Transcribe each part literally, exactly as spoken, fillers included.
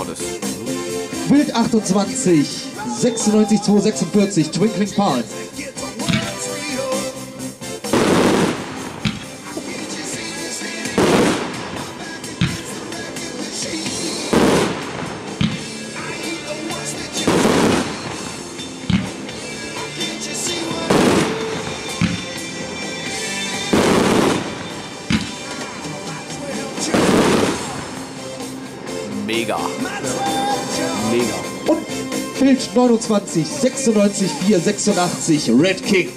alles. Bild achtundzwanzig, sechsundneunzig zweihundertsechsundvierzig, Twinkling Palm. Mega. Mega. Und Bild neunundzwanzig, sechsundneunzig vierhundertsechsundachtzig, Red King.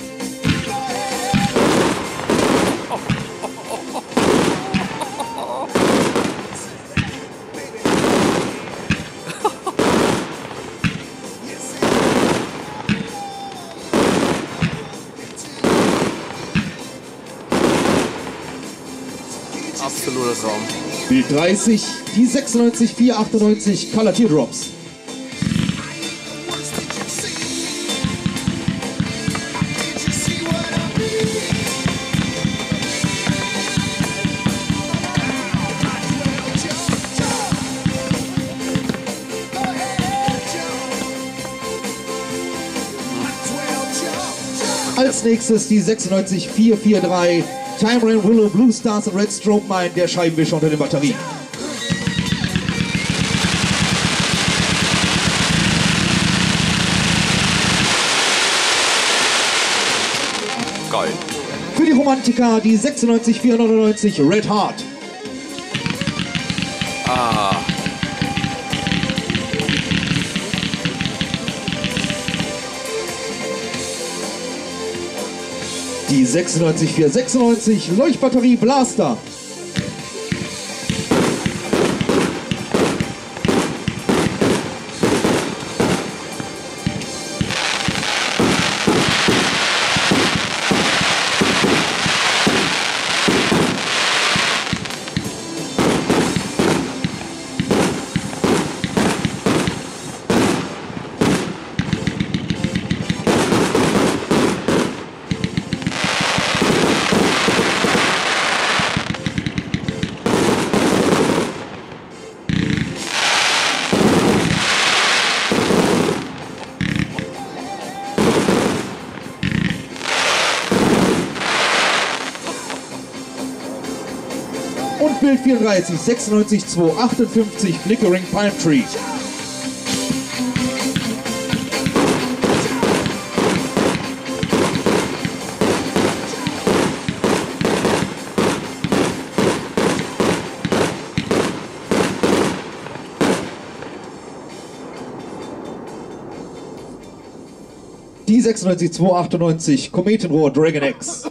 Absoluter Traum. Bild dreißig, die sechsundneunzig vierhundertachtundneunzig, Color Teardrops. Als nächstes die sechsundneunzig vierhundertdreiundvierzig, Time Rain Willow, Blue Stars und Red Strobe Mine, der Scheibenwischer unter den Batterien. Geil. Für die Romantiker die sechsundneunzig vierhundertneunundneunzig, Red Heart. Ah. Die sechsundneunzig vierhundertsechsundneunzig, Leuchtbatterie Blaster. Und Bild vierunddreißig, sechsundneunzig zweihundertachtundfünfzig, Flickering Palm Tree. Die sechsundneunzig zweihundertachtundneunzig, Kometenrohr Dragon X.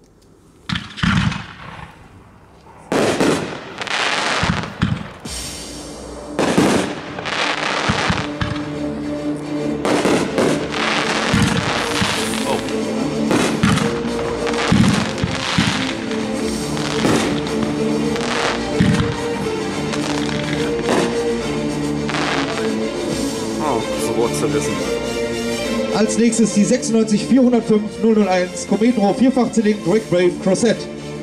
Als nächstes die sechsundneunzig vierhundertfünf nullnull-eins, Kometenrohr Vierfachzylinder Drag Brave Crosset.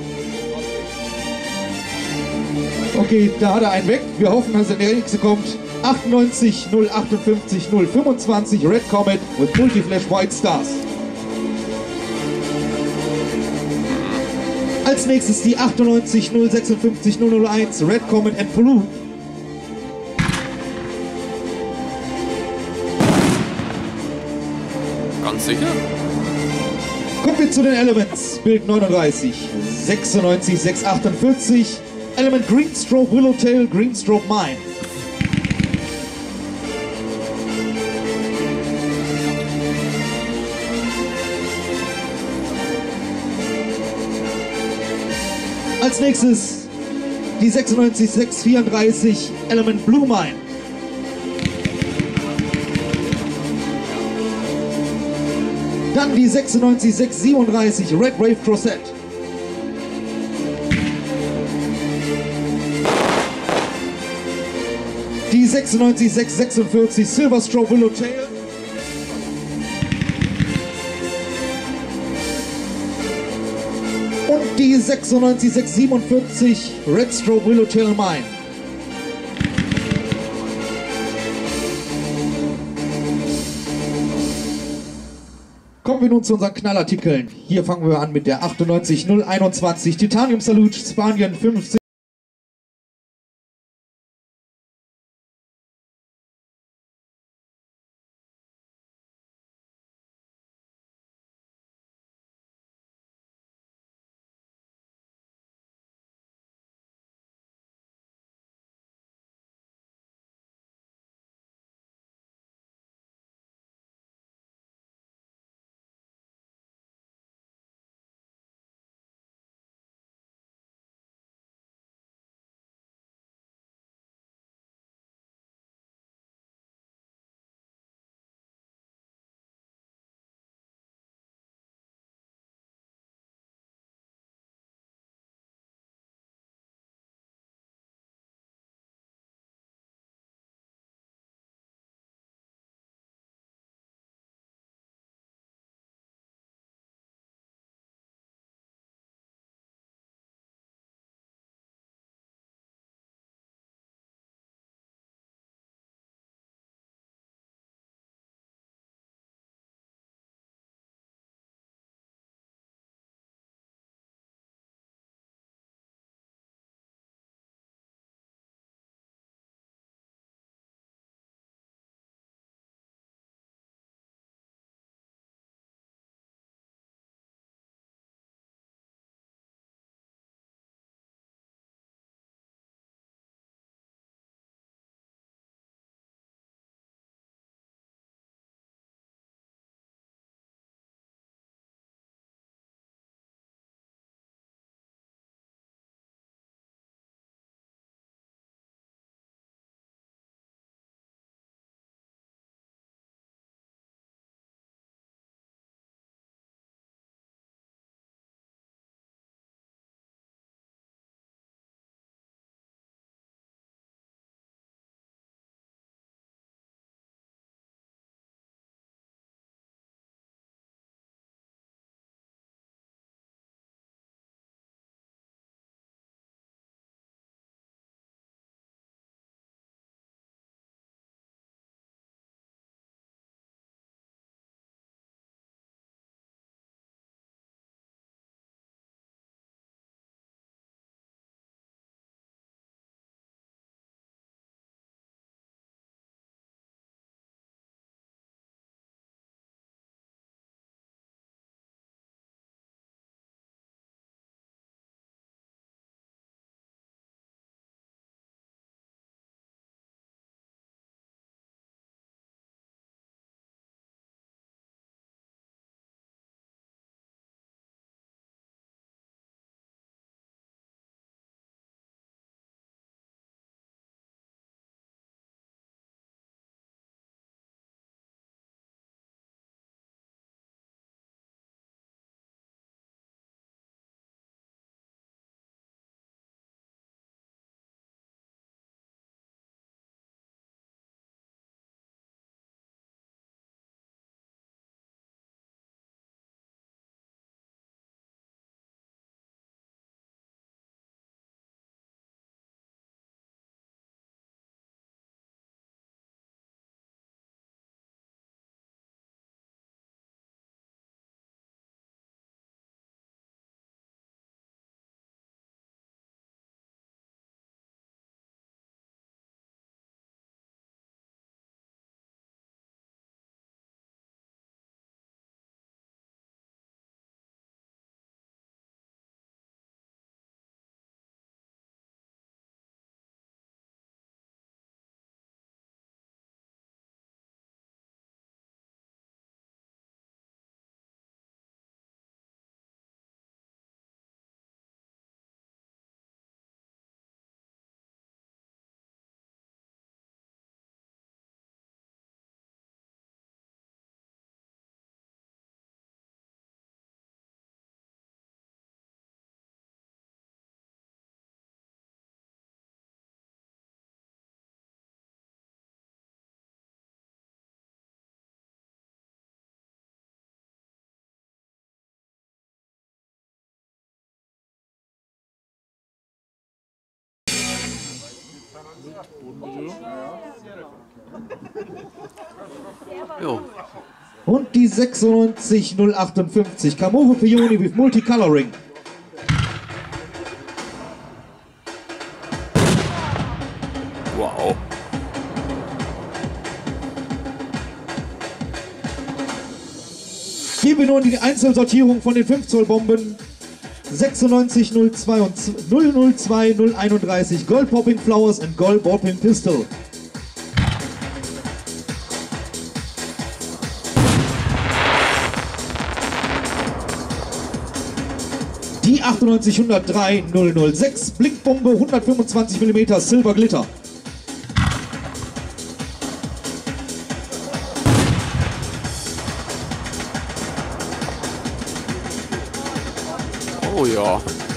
Okay, da hat er einen weg. Wir hoffen, dass er der nächste kommt. achtundneunzig null achtundfünfzig null fünfundzwanzig Red Comet with Multiflash White Stars. Als nächstes die achtundneunzig null sechsundfünfzig null null eins Red Comet and Blue. Ganz sicher? Kommen wir zu den Elements. Bild neununddreißig, sechsundneunzig sechshundertachtundvierzig, Element Green Strobe Willowtail, Green Strobe Mine. Als nächstes die sechsundneunzig sechshundertvierunddreißig, Element Blue Mine. Dann die sechsundneunzig sechshundertsiebenunddreißig Red Brave Crosset. Die sechsundneunzig sechshundertsechsundvierzig Silver Strobe Willowtail. Und die sechsundneunzig sechshundertsiebenundvierzig Red Strobe Willowtail Mine. Kommen wir nun zu unseren Knallartikeln. Hier fangen wir an mit der achtundneunzig null einundzwanzig Titanium Salute Spanien fünfzig. Jo. Und die sechsundneunzig null achtundfünfzig Camorro Peony with Multicoloring. Wow. Gehen wir nun in die Einzelsortierung von den fünf Zoll Bomben. sechsundneunzig null zweiundzwanzig null null zwei null einunddreißig Gold Popping Flowers and Gold Ballpin Pistol. Die achtundneunzig hundertdrei null null sechs Blinkbombe hundertfünfundzwanzig Millimeter Silver Glitter. Oh ja.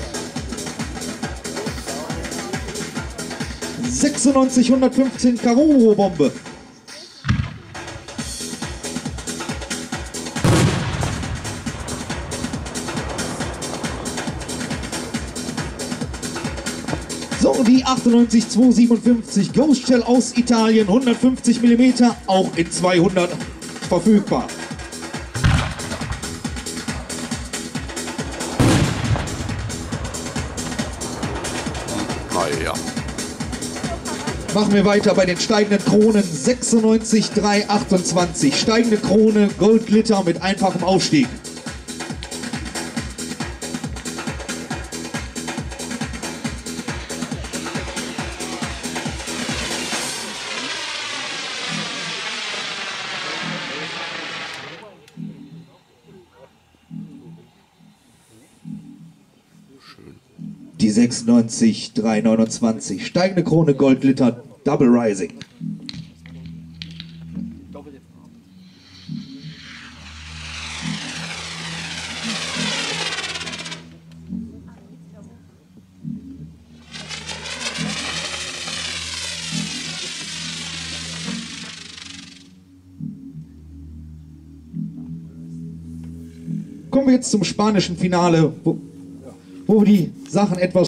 sechsundneunzig hundertfünfzehn Camorro Bombe. So, die achtundneunzig zweihundertsiebenundfünfzig Ghost Shell aus Italien, hundertfünfzig Millimeter, auch in zweihundert verfügbar. Naja. Machen wir weiter bei den steigenden Kronen. sechsundneunzig drei achtundzwanzig. Steigende Krone, Goldglitter mit einfachem Aufstieg. Die sechsundneunzig drei neunundzwanzig. Steigende Krone, Goldglitter, Double Rising. Kommen wir jetzt zum spanischen Finale, wo, wo die Sachen etwas